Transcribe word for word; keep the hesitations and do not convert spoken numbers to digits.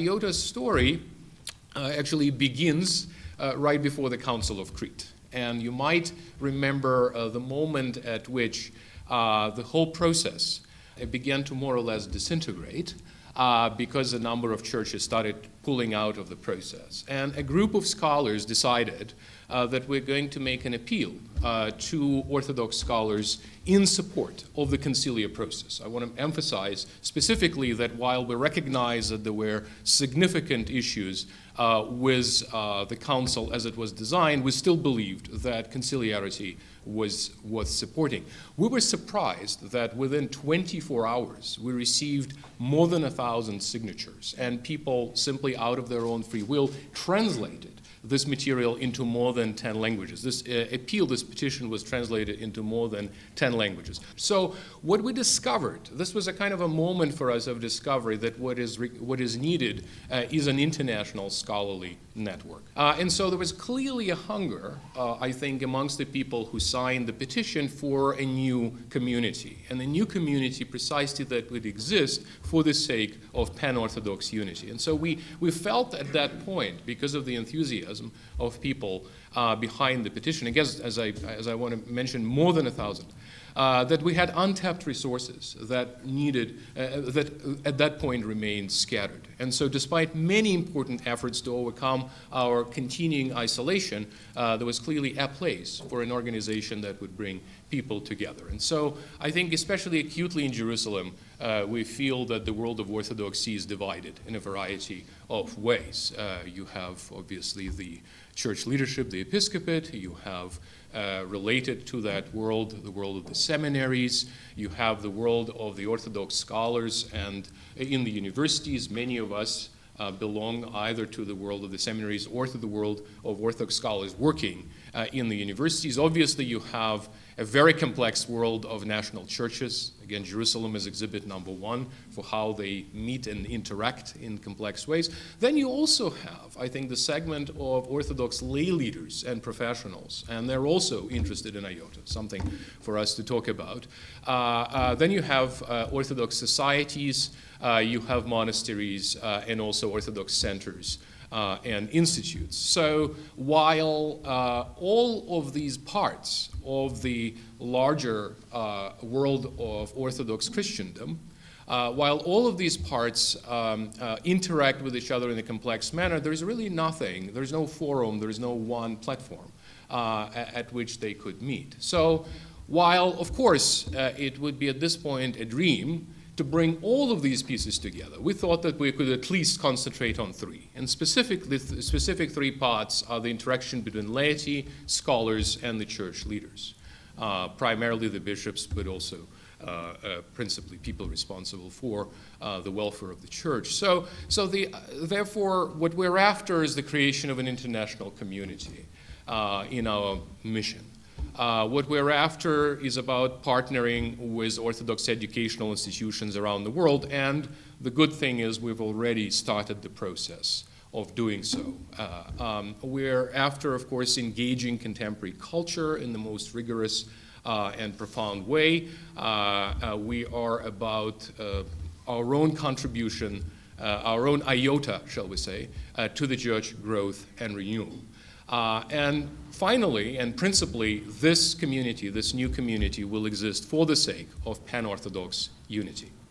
IOTA's story uh, actually begins uh, right before the Council of Crete. And you might remember uh, the moment at which uh, the whole process it began to more or less disintegrate uh, because a number of churches started pulling out of the process. And a group of scholars decided uh, that we're going to make an appeal uh, to Orthodox scholars in support of the conciliar process. I want to emphasize specifically that while we recognize that there were significant issues uh, with uh, the council as it was designed, we still believed that conciliarity was worth supporting. We were surprised that within twenty-four hours we received more than a thousand signatures, and people simply out of their own free will translated this material into more than ten languages. This uh, appeal, this petition was translated into more than ten languages. So what we discovered, this was a kind of a moment for us of discovery that what is, re what is needed uh, is an international scholarly network. Uh, and so there was clearly a hunger, uh, I think, amongst the people who signed the petition for a new community, and a new community precisely that would exist for the sake of pan-Orthodox unity. And so we, we felt at that point, because of the enthusiasm of people uh, behind the petition, I guess, as I, as I want to mention, more than a thousand, uh, that we had untapped resources that needed, uh, that at that point remained scattered. And so despite many important efforts to overcome our continuing isolation, uh, there was clearly a place for an organization that would bring people together. And so I think especially acutely in Jerusalem, uh, we feel that the world of Orthodoxy is divided in a variety of ways. Uh, you have obviously the church leadership, the episcopate, you have uh, related to that world, the world of the seminaries, you have the world of the Orthodox scholars, and in the universities, many of us uh, belong either to the world of the seminaries or to the world of Orthodox scholars working uh, in the universities. Obviously, you have a very complex world of national churches. Again, Jerusalem is exhibit number one for how they meet and interact in complex ways. Then you also have, I think, the segment of Orthodox lay leaders and professionals, and they're also interested in IOTA, something for us to talk about. Uh, uh, then you have uh, Orthodox societies, uh, you have monasteries, uh, and also Orthodox centers Uh, and institutes. So while uh, all of these parts of the larger uh, world of Orthodox Christendom, uh, while all of these parts um, uh, interact with each other in a complex manner, there's really nothing, there's no forum, there's no one platform uh, at which they could meet. So while, of course, uh, it would be at this point a dream to bring all of these pieces together, we thought that we could at least concentrate on three. And specifically, the specific three parts are the interaction between laity, scholars, and the church leaders. Uh, primarily the bishops, but also uh, uh, principally people responsible for uh, the welfare of the church. So, so the, uh, therefore, what we're after is the creation of an international community uh, in our mission. Uh, what we're after is about partnering with Orthodox educational institutions around the world, and the good thing is we've already started the process of doing so. Uh, um, we're after, of course, engaging contemporary culture in the most rigorous uh, and profound way. Uh, uh, we are about uh, our own contribution, uh, our own iota, shall we say, uh, to the church growth and renewal. Uh, and finally, and principally, this community, this new community, will exist for the sake of pan-Orthodox unity.